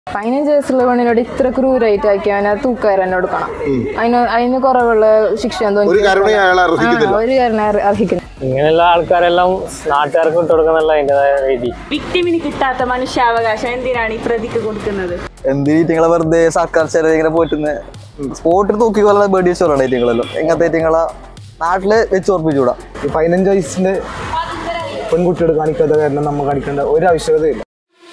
15 വയസ്സുള്ള പെണ്ണിനോട് ഇത്ര ക്രൂരായിട്ട് ആക്കിയാൽ തൂക്കാരൻ കൊടുക്കണം. അതിന് കുറവുള്ള ശിക്ഷ ഒരു കാരണം അർഹിക്കുന്നു. ഇങ്ങനെയുള്ള ആൾക്കാരെല്ലാം നാട്ടുകാർക്ക് വിട്ടുകൊടുക്കുന്നല്ല അതിൻ്റെതായ രീതി. വിക്ടിമിന് കിട്ടാത്ത മനുഷ്യാവകാശം എന്തിനാണ് ഈ പ്രതിക്ക് കൊടുക്കുന്നത്? എന്തിനീറ്റിങ്ങളെ വെറുതെ സർക്കാർ ചെലവ് ഇങ്ങനെ പോറ്റുന്ന സ്പോട്ടിൽ തൂക്കി കൊല്ലാൻ ബേഡി വെച്ച് പറയണ ഐറ്റങ്ങളല്ലോ. എങ്ങനത്തെ ഐറ്റങ്ങളെ നാട്ടില് വെച്ച് ഓർപ്പിച്ചുകൂടാ. 15 വയസ്സിന്റെ പെൺകുട്ടിയോട് കാണിക്കാത്ത കാരണം നമ്മൾ കാണിക്കേണ്ട ഒരു ആവശ്യകതയില്ല.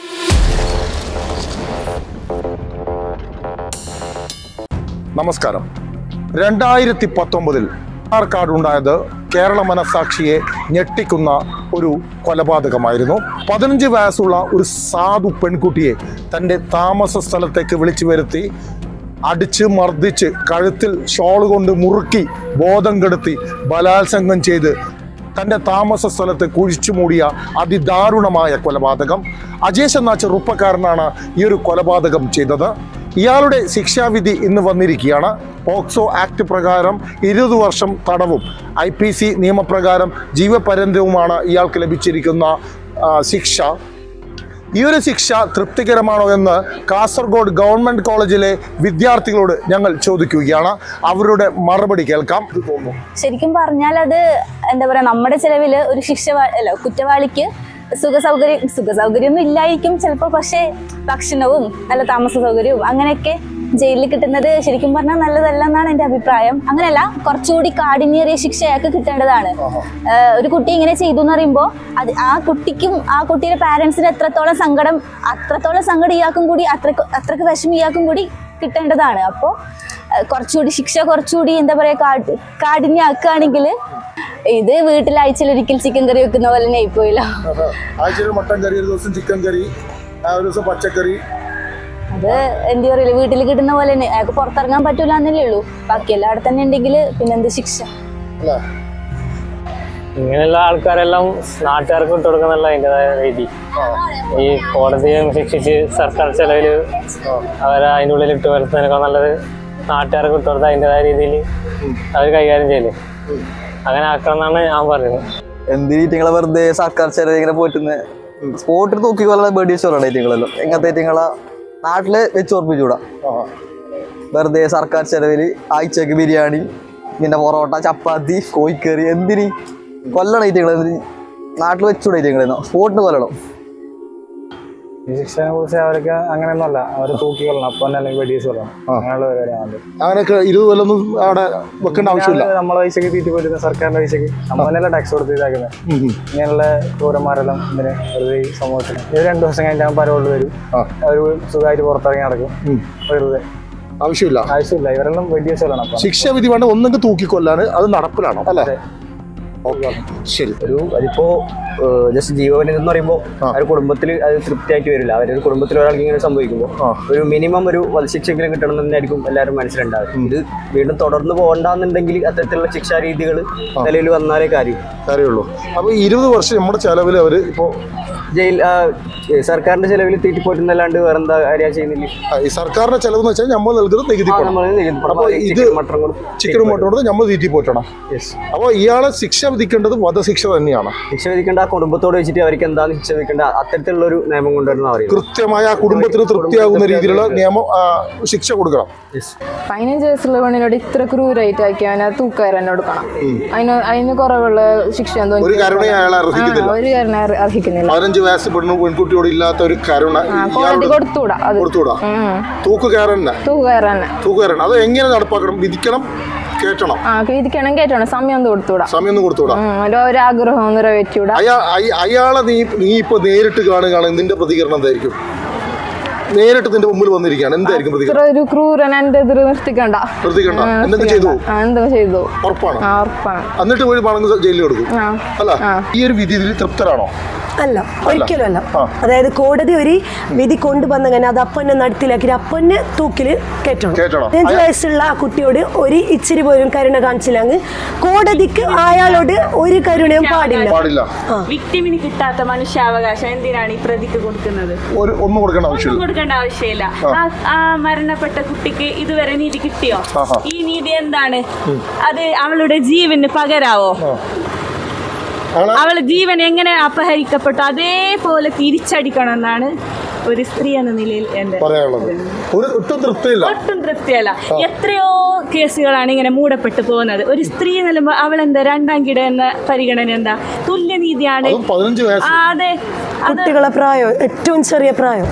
നമസ്കാരം. 2019 മണ്ണാർക്കാട് ഉണ്ടായത് കേരള മനസാക്ഷിയെ ഞെട്ടിക്കുന്ന ഒരു കൊലപാതകമായിരുന്നു. 15 വയസ്സുള്ള ഒരു സാധു പെൺകുട്ടിയെ തൻ്റെ താമസ സ്ഥലത്തേക്ക് വിളിച്ചു വരുത്തി അടിച്ച് മർദ്ദിച്ച് കഴുത്തിൽ ഷോൾ കൊണ്ട് മുറുക്കി ബോധം കെടുത്തി ബലാത്സംഗം ചെയ്ത് തൻ്റെ താമസ സ്ഥലത്ത് കുഴിച്ചു മൂടിയ അതിദാരുണമായ കൊലപാതകം. അജേഷ് എന്ന ചെറുപ്പക്കാരനാണ് ഈ ഒരു കൊലപാതകം ചെയ്തത്. ഇയാളുടെ ശിക്ഷാവിധി ഇന്ന് വന്നിരിക്കുകയാണ്. പോക്സോ ആക്ട് പ്രകാരം 20 വർഷം തടവും IPC നിയമപ്രകാരം ജീവപര്യന്തവുമാണ് ഇയാൾക്ക് ലഭിച്ചിരിക്കുന്ന ശിക്ഷ. ഈ ഒരു ശിക്ഷ തൃപ്തികരമാണോ എന്ന് കാസർഗോഡ് ഗവൺമെൻറ് കോളേജിലെ വിദ്യാർത്ഥികളോട് ഞങ്ങൾ ചോദിക്കുകയാണ്. അവരുടെ മറുപടി കേൾക്കാം. ശരിക്കും പറഞ്ഞാൽ അത് എന്താ പറയുക, നമ്മുടെ ചെലവിൽ ഒരു കുറ്റവാളിക്ക് സുഖസൗകര്യമൊന്നും ഇല്ലായിരിക്കും ചിലപ്പോൾ, പക്ഷേ ഭക്ഷണവും നല്ല താമസ സൗകര്യവും അങ്ങനെയൊക്കെ ജയിലിൽ കിട്ടുന്നത് ശരിക്കും പറഞ്ഞാൽ നല്ലതല്ല എന്നാണ് എൻ്റെ അഭിപ്രായം. അങ്ങനെയല്ല, കുറച്ചുകൂടി കാഠിന്യേറിയ ശിക്ഷ അയാൾക്ക് കിട്ടേണ്ടതാണ്. ഒരു കുട്ടി ഇങ്ങനെ ചെയ്തു എന്ന് പറയുമ്പോൾ അത് ആ കുട്ടിയുടെ പാരൻസിന് എത്രത്തോളം സങ്കടം ഇയാൾക്കും കൂടി അത്രക്ക് വിഷമം ഇയാൾക്കും കൂടി കിട്ടേണ്ടതാണ്. അപ്പോൾ കുറച്ചുകൂടി എന്താ പറയുക, കാഠിന്യാക്കുകയാണെങ്കിൽ ഇത് വീട്ടിൽ ആഴ്ചയിലൊരിക്കൽ ചിക്കൻ കറി വെക്കുന്ന പോലെ തന്നെ ആയിപ്പോയില്ല. മട്ടൻ കറി, ഒരു ദിവസം ചിക്കൻ കറി, ഒരു ദിവസം പച്ചക്കറി. അത് എന്താ പറയില്ല, വീട്ടിൽ കിട്ടുന്ന പോലെ തന്നെ. അയാൾക്ക് പുറത്തിറങ്ങാൻ പറ്റൂല എന്നല്ലേ ഉള്ളൂ. ബാക്കിയെല്ലാം അവിടെ തന്നെ ഉണ്ടെങ്കിൽ പിന്നെന്ത് ശിക്ഷ. ഇങ്ങനെയുള്ള ആൾക്കാരെല്ലാം നാട്ടുകാർക്ക് വിട്ടുകൊടുക്കുന്നല്ല അതിൻ്റെതായ രീതി. ഈ കോടതിയും ശിക്ഷിച്ച് സർക്കാർ ചെലവിൽ അവരെ അതിൻ്റെ ഉള്ളിൽ ഇട്ട് വരുത്തുന്നതിനൊക്കെ നല്ലത് നാട്ടുകാർക്ക് വിട്ടുകൊടുത്ത അതിൻ്റെതായ രീതിയിൽ അവർ കൈകാര്യം ചെയ്യില്ലേ, അങ്ങനെ ആക്കണം എന്നാണ് ഞാൻ പറയുന്നത്. എന്തിനീറ്റിങ്ങളെ വെറുതെ സർക്കാർ ചെലവ് ഇങ്ങനെ പോറ്റുന്ന സ്പോട്ടിൽ തൂക്കി കൊല്ലാൻ ബേഡി വെച്ച് പറയണ ഐറ്റങ്ങളല്ലോ. എങ്ങനത്തെ ഐറ്റങ്ങളെ നാട്ടില് വെച്ച് ഓർപ്പിച്ചുകൂടാ. വെറുതെ സർക്കാർ ചെലവിൽ ആഴ്ചക്ക് ബിരിയാണി, പിന്നെ പൊറോട്ട, ചപ്പാത്തി, കോഴിക്കറി, എന്തിന് കൊല്ലണം ഐറ്റങ്ങൾ? നാട്ടിൽ വെച്ചുകൂടാ ഐറ്റങ്ങളെന്നോ സ്പോട്ടിന് കൊല്ലണം. ഈ ശിക്ഷയെ കുറിച്ച് അവർക്ക് അങ്ങനെയൊന്നുമല്ല, അവർ തൂക്കി കൊല്ലണം, അപ്പം തന്നെ അല്ലെങ്കിൽ വെടിയേസ് കൊല്ലണം, അങ്ങനെയുള്ള പരിപാടിയാണ്. അങ്ങനെയൊക്കെ 20 കൊല്ലൊന്നും അവിടെ വെക്കേണ്ട ആവശ്യമില്ല. നമ്മളെ പൈസക്ക് തീറ്റി പോറ്റുന്ന സർക്കാരിന്റെ പൈസക്ക് നമ്മൾ തന്നെയല്ല ടാക്സ് കൊടുത്ത് ഇതാക്കുന്നത്. ഇങ്ങനെയുള്ള ക്രൂരന്മാരെല്ലാം ഇങ്ങനെ വെറുതെ ഈ സമൂഹത്തിന് 2 ദിവസം കഴിഞ്ഞാൽ പരോളിൽ വരും, അവർ സുഖമായിട്ട് പുറത്തിറങ്ങി നടക്കും. വെറുതെ ആവശ്യമില്ല. ഇവരെല്ലാം വെടിയേസ് കൊല്ലണം. ശിക്ഷാവിധി വേണ്ട, ഒന്നെങ്കിൽ തൂക്കിക്കൊല്ലാന്. അത് നടപ്പിലാണോ? അല്ലേ? ശരി. അതിപ്പോ ജസ്റ്റ് ജീവപര്യന്തം എന്ന് പറയുമ്പോൾ ഒരു കുടുംബത്തിൽ അത് തൃപ്തിയായിട്ട് വരില്ല. അവരൊരു കുടുംബത്തിൽ ഒരാൾക്ക് ഇങ്ങനെ സംഭവിക്കുമ്പോൾ ഒരു മിനിമം ഒരു വധശിക്ഷയെങ്കിലും കിട്ടണം എന്ന് തന്നെയായിരിക്കും എല്ലാവരും മനസ്സിലുണ്ടാവും. ഇത് വീണ്ടും തുടർന്ന് പോകണ്ടെന്നുണ്ടെങ്കിൽ അത്തരത്തിലുള്ള ശിക്ഷാ രീതികൾ നിലവിൽ വന്നാലേ കാര്യമുള്ളൂ. അപ്പോൾ 20 വർഷം നമ്മുടെ ചെലവിൽ അവർ ഇപ്പോൾ സർക്കാരിന്റെ ചെലവിൽ തീറ്റിപ്പോറ്റുന്നല്ലാണ്ട് വേറെ എന്താ കാര്യം ചെയ്യുന്നില്ല. ഈ സർക്കാരിന്റെ ചെലവ് എന്ന് വെച്ചാൽ നമ്മൾ നൽകുന്നത് നികുതി. ഇത് ചിക്കനും മട്ടോട് നമ്മൾ തീറ്റിപ്പോറ്റണം. അപ്പോൾ ഇയാളെ ശിക്ഷ വിധിക്കേണ്ടത് വധശിക്ഷ തന്നെയാണ്. ശിക്ഷ വിധിക്കേണ്ട ആ കുടുംബത്തോട് വെച്ചിട്ട് അവർക്ക് എന്താണ് ശിക്ഷ വിധിക്കേണ്ട അത്തരത്തിലുള്ള ഒരു നിയമം കൊണ്ടുവരുന്ന അവർ കൃത്യമായ ആ കുടുംബത്തിന് തൃപ്തിയാകുന്ന രീതിയിലുള്ള നിയമം ശിക്ഷ കൊടുക്കണം. 15 വയസ്സുള്ള പെണ്ണിനോട് ഇത്ര ക്രൂരായിട്ട് ആക്കിയാൽ തൂക്കാരൻ കൊടുക്കണം. അതിന് കുറവുള്ള ശിക്ഷ ഒരു കാരണം അർഹിക്കുന്നില്ല. 15 വയസ്സ് പെൺകുട്ടിയോട് ഇല്ലാത്ത ഒരു കരുണ കൊടുത്തൂടാ. തൂക്കുകാരൻ അത് എങ്ങനെ നടപ്പാക്കണം? വിധിക്കണം, കേട്ടണം. സമയം കൊടുത്തൂടാ. ഒരാഗ്രഹം നിറവേറ്റൂടാ. അയാളെ നീ ഇപ്പൊ നേരിട്ട് കാണുകയാണ്, നിന്റെ പ്രതികരണം എന്തായിരിക്കും? നേരിട്ട് നിന്റെ മുമ്പിൽ വന്നിരിക്കുകയാണ്, എന്തായിരിക്കും പ്രതികരണം? ഒരു ക്രൂരൻ എന്റെ എതിർ നിർത്തിക്കണ്ട. എന്തെങ്കിലും ചെയ്തു ഉറപ്പാണ്. എന്നിട്ട് പോയി പണം ജയിലിൽ കൊടുക്കും. അല്ല, ഈ ഒരു വിധിയിൽ തൃപ്തരാണോ? അല്ല, ഒരിക്കലും അല്ല. അതായത് കോടതി ഒരു വിധി കൊണ്ടുവന്നങ്ങനെ അത് അപ്പന്നെ നടത്തിലാക്കി അപ്പന്നെ തൂക്കില് കയറ്റണം. 15 വയസ്സുള്ള ആ കുട്ടിയോട് ഒരു ഇച്ചിരി പോലും കരുണ കാണിച്ചില്ലെങ്കിൽ കോടതിക്ക് അയാളോട് ഒരു കരുണയും പാടില്ല. വിക്ടിമിന് കിട്ടാത്ത മനുഷ്യാവകാശം എന്തിനാണ് ഈ പ്രതിക്ക് കൊടുക്കുന്നത്? ഒന്നും കൊടുക്കേണ്ട ആവശ്യമില്ല. ആ മരണപ്പെട്ട കുട്ടിക്ക് ഇതുവരെ നീതി കിട്ടിയോ? ഈ നീതി എന്താണ്? അത് അവളുടെ ജീവന് പകരാവോ? അവളെ ജീവൻ എങ്ങനെ അപഹരിക്കപ്പെട്ടു അതേപോലെ തിരിച്ചടിക്കണം എന്നാണ് ഒരു സ്ത്രീ എന്ന നിലയിൽ എന്റെ ഒട്ടും തൃപ്തിയല്ല. എത്രയോ കേസുകളാണ് ഇങ്ങനെ മൂടപ്പെട്ടു പോകുന്നത്. ഒരു സ്ത്രീ എന്നുമ്പോൾ അവളെന്താ രണ്ടാം കിട എന്ന പരിഗണന എന്താ? തുല്യനീതിയാണ്. അതെ, കുട്ടികളെ പ്രായം ഏറ്റവും ചെറിയ പ്രായം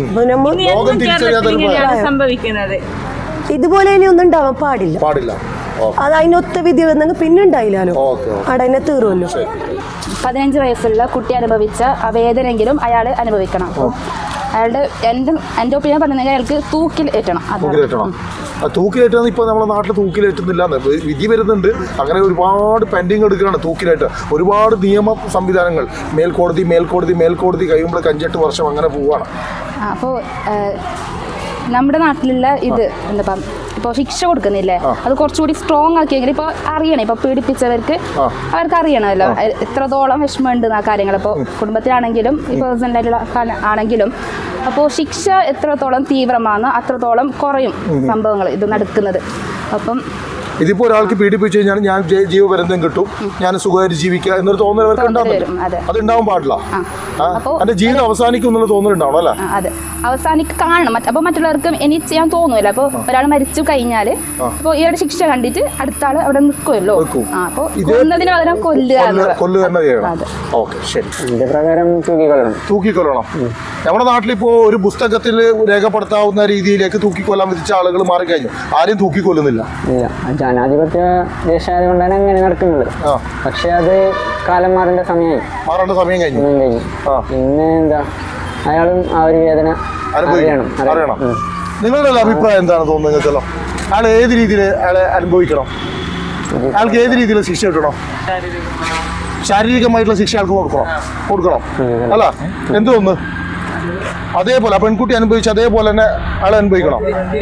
സംഭവിക്കുന്നത്. ഇതുപോലെ ഇനി ഒന്നും ഉണ്ടാവാൻ പാടില്ല. അത് അതിനൊത്ത വിധി വന്നെങ്കിൽ പിന്നെ ഉണ്ടായില്ലോ, അവിടെ തന്നെ തീർമല്ലോ. 15 വയസ്സുള്ള കുട്ടി അനുഭവിച്ച ആ വേദനെങ്കിലും അയാൾ അനുഭവിക്കണം. അയാളുടെ എൻ്റെ ഒപ്പീനിയൻ പറഞ്ഞെങ്കിൽ അയാൾക്ക് തൂക്കിലേറ്റണം. തൂക്കിലേറ്റാന്ന് ഇപ്പോൾ നമ്മുടെ നാട്ടിൽ തൂക്കിലേറ്റുന്നില്ല, വിധി വരുന്നുണ്ട്. അങ്ങനെ ഒരുപാട് പെൻഡിങ് എടുക്കുകയാണ് തൂക്കിലേറ്റ്. ഒരുപാട് നിയമ സംവിധാനങ്ങൾ, മേൽക്കോടതി കഴിയുമ്പോൾ 5-8 വർഷം അങ്ങനെ പോവുകയാണ്. അപ്പോൾ നമ്മുടെ നാട്ടിലുള്ള ഇത് എന്താ ഇപ്പോൾ ശിക്ഷ കൊടുക്കുന്നില്ലേ, അത് കുറച്ചുകൂടി സ്ട്രോങ് ആക്കിയെങ്കിൽ ഇപ്പോൾ അറിയണം. ഇപ്പോൾ പീഡിപ്പിച്ചവർക്ക് അവർക്ക് അറിയണമല്ലോ എത്രത്തോളം വിഷമമുണ്ട് ആ കാര്യങ്ങൾ. ഇപ്പോൾ കുടുംബത്തിലാണെങ്കിലും ഈ പേഴ്സണലായിട്ടുള്ള ആണെങ്കിലും. അപ്പോൾ ശിക്ഷ എത്രത്തോളം തീവ്രമാണ് അത്രത്തോളം കുറയും സംഭവങ്ങൾ ഇത് നടക്കുന്നത്. അപ്പം ഇതിപ്പോൾ ഒരാൾക്ക് പീഡിപ്പിച്ചു കഴിഞ്ഞാൽ ഞാൻ ജീവപര്യന്തം കിട്ടും, ഞാൻ സുഖമായിട്ട് ജീവിക്കുക എന്നൊരു തോന്നൽ അവർക്ക് ഉണ്ടാവും. അത് ഉണ്ടാവാൻ പാടില്ല. എന്റെ ജീവിതം അവസാനിക്കും എന്നുള്ള തോന്നലുണ്ടാവണം അല്ലേ? അതെ, കാണണം. അപ്പോൾ മറ്റുള്ളവർക്ക് ഇനി ചെയ്യാൻ തോന്നുമല്ലോ. അപ്പോൾ ഒരാൾ മരിച്ചു കഴിഞ്ഞാൽ ഇപ്പോൾ ഇയാളുടെ ശിക്ഷ കണ്ടിട്ട് അടുത്ത ആൾ അവിടെ നിൽക്കുമല്ലോ. അപ്പോൾ കൊന്നതിന് പകരം കൊല്ലുക തന്നെ ചെയ്യണം. ഓക്കെ, ശരി. ഇതിന്റെ പ്രകാരം തൂക്കിക്കൊല്ലണം. നമ്മുടെ നാട്ടിലിപ്പോൾ ഒരു പുസ്തകത്തിൽ രേഖപ്പെടുത്താവുന്ന രീതിയിലേക്ക് തൂക്കിക്കൊല്ലാൻ വിധിച്ച ആളുകൾ മാറിക്കഴിഞ്ഞു. ആരും തൂക്കിക്കൊല്ലുന്നില്ല. ജനാധിപത്യ ദേശായതുകൊണ്ടാണ് അങ്ങനെ നടക്കുന്നത്. പക്ഷെ അത് കാലം മാറേണ്ട സമയം കഴിഞ്ഞു. പിന്നെ എന്താ, അയാളും ആ ഒരു വേദന അറിയണം. നിങ്ങളുടെ അഭിപ്രായം എന്താണ് തോന്നുന്നത്? അയാൾ ഏത് രീതിയിൽ അയാളെ അനുഭവിക്കണം? അയാൾക്ക് ഏത് രീതിയിൽ ശിക്ഷ കിട്ടണം? ശാരീരികമായിട്ടുള്ള ശിക്ഷ അയാൾക്ക് കൊടുക്കണം അല്ല? എന്ത് തോന്നുന്നു? അതേപോലെ ആ പെൺകുട്ടി അനുഭവിച്ച അതേപോലെ തന്നെ അയാൾ അനുഭവിക്കണം.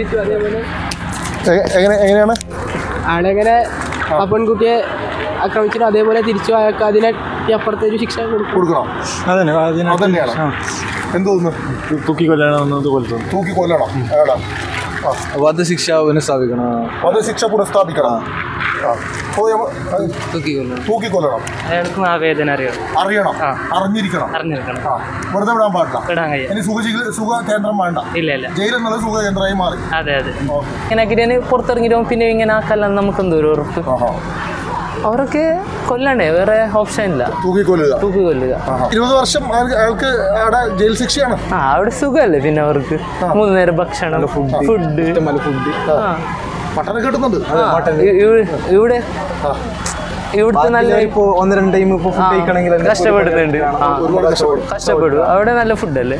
എങ്ങനെയാണ് ആളെങ്ങനെ ആ പെൺകുട്ടിയെ ആക്രമിച്ചിട്ട് അതേപോലെ തിരിച്ചു അയാൾക്ക് അതിനെ അപ്പുറത്തെ ഒരു ശിക്ഷ കൊടുക്കണം. അതന്നെയാണ്. എന്ത് തോന്നുന്നു? തൂക്കിക്കൊല്ലണം. വധശിക്ഷ പുനഃസ്ഥാപിക്കണം. തൂക്കിക്കൊല്ലണം. അയാൾക്കും ആ വേദന അറിഞ്ഞിരിക്കണം. വെറുതെ വിടാൻ പാടില്ല. ഇനി സുഖ കേന്ദ്രം വേണ്ട. ഇല്ല, ജയിൽ എന്നുള്ളത് സുഖ കേന്ദ്രമായി മാറി. അതെ. ഇങ്ങനെ പുറത്തിറങ്ങിയിട്ട് പിന്നെ ഇങ്ങനെ ആക്കല്ല നമുക്ക് എന്തോ ഒരു ഉറപ്പ്. അവർക്ക് കൊല്ലണ്ടേ, വേറെ ഓപ്ഷൻ ഇല്ല. തൂക്കിക്കൊല്ലുക. 20 വർഷം അയാൾക്ക് അവിടെ ജയിൽ ശിക്ഷയാണ്. അവിടെ സുഖമല്ലേ, പിന്നെ അവർക്ക് 3 നേരം ഭക്ഷണം, ഫുഡ് പട്ടണം കിട്ടുന്നുണ്ട്. ഇവിടുത്തെ നല്ല ഇപ്പോൾ 1-2 ടൈം ഇപ്പോൾ ഫുഡ് കഴിക്കണമെങ്കിൽ കഷ്ടപ്പെടുന്നുണ്ട്. കഷ്ടപ്പെടും. അവിടെ നല്ല ഫുഡല്ലേ.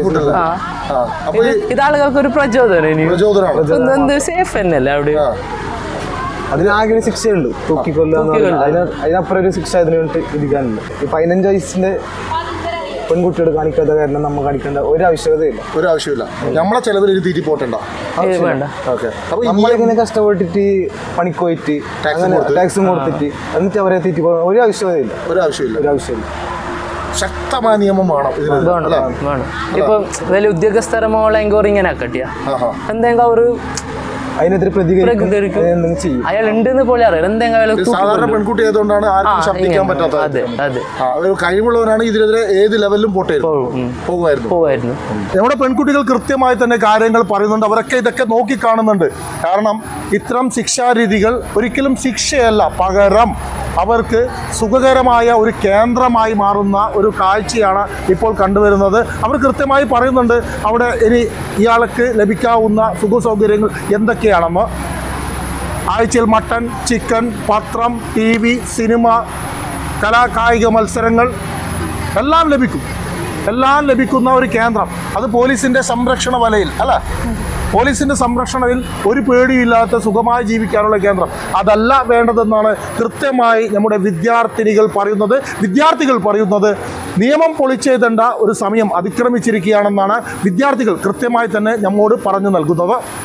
ഇത് ആളുകൾക്ക് ഒരു പ്രചോദനം. എന്ത് സേഫ് തന്നെയല്ലേ അവിടെ. അതിനാകെ ഒരു ശിക്ഷയുണ്ട്, തൂക്കിക്കൊല്ലുക. അതിനപ്പുറം ഒരു ശിക്ഷ അതിന് വേണ്ടി വിധിക്കാനില്ല. ഈ 15 വയസ്സിന്റെ പെൺകുട്ടിയോട് കാണിക്കാത്ത കാരണം നമ്മൾ കാണിക്കേണ്ട ഒരു ആവശ്യമില്ല. നമ്മളെ ചിലവിൽ തീറ്റി പോട്ടണ്ട. നമ്മളിങ്ങനെ കഷ്ടപ്പെട്ടിട്ട് പണിക്ക് പോയിട്ട് ടാക്സും കൊടുത്തിട്ട് എന്നിട്ട് അവരെ തീറ്റി പോകാൻ ഒരു ആവശ്യമില്ല. ശക്തമായ നിയമം വേണം. ഇപ്പൊ വലിയ ഉദ്യോഗസ്ഥരെ മോളെ എൻക്വയറി ഇങ്ങനെ ആക്കട്ടിയ എന്തെങ്കിലും അവർ അതിനെതിരെ പ്രതികരിക്കും. അയാൾ ഉണ്ടെന്ന് പോലെ അറിയാം. എന്തെങ്കിലും സാധാരണ പെൺകുട്ടി ആയതുകൊണ്ടാണ് ആർക്കും ശബ്ദിക്കാൻ പറ്റാത്തത്. കഴിവുള്ളവരാണ് ഇതിനെതിരെ ഏത് ലെവലിലും പോകുമായിരുന്നു. നമ്മുടെ പെൺകുട്ടികൾ കൃത്യമായി തന്നെ കാര്യങ്ങൾ പറയുന്നുണ്ട്. അവരൊക്കെ ഇതൊക്കെ നോക്കി കാണുന്നുണ്ട്. കാരണം ഇത്തരം ശിക്ഷാരീതികൾ ഒരിക്കലും ശിക്ഷയല്ല, പകരം അവർക്ക് സുഖകരമായ ഒരു കേന്ദ്രമായി മാറുന്ന ഒരു കാഴ്ചയാണ് ഇപ്പോൾ കണ്ടുവരുന്നത്. അവർ കൃത്യമായി പറയുന്നുണ്ട് അവിടെ ഇനി ഇയാൾക്ക് ലഭിക്കാവുന്ന സുഖ സൗകര്യങ്ങൾ എന്തൊക്കെയാണെന്ന്. ആഴ്ചയിൽ മട്ടൺ, ചിക്കൻ, പത്രം, TV, സിനിമ, കലാകായിക മത്സരങ്ങൾ എല്ലാം ലഭിക്കുന്ന ഒരു കേന്ദ്രം. അത് പോലീസിൻ്റെ സംരക്ഷണ വലയിൽ അല്ല, പോലീസിൻ്റെ സംരക്ഷണയിൽ ഒരു പേടിയില്ലാത്ത സുഖമായി ജീവിക്കാനുള്ള കേന്ദ്രം അതല്ല വേണ്ടതെന്നാണ് കൃത്യമായി നമ്മുടെ വിദ്യാർത്ഥികൾ പറയുന്നത്. നിയമം പൊളിച്ചെഴുതേണ്ട ഒരു സമയം അതിക്രമിച്ചിരിക്കുകയാണെന്നാണ് വിദ്യാർത്ഥികൾ കൃത്യമായി തന്നെ നമ്മോട് പറഞ്ഞു നൽകുന്നത്.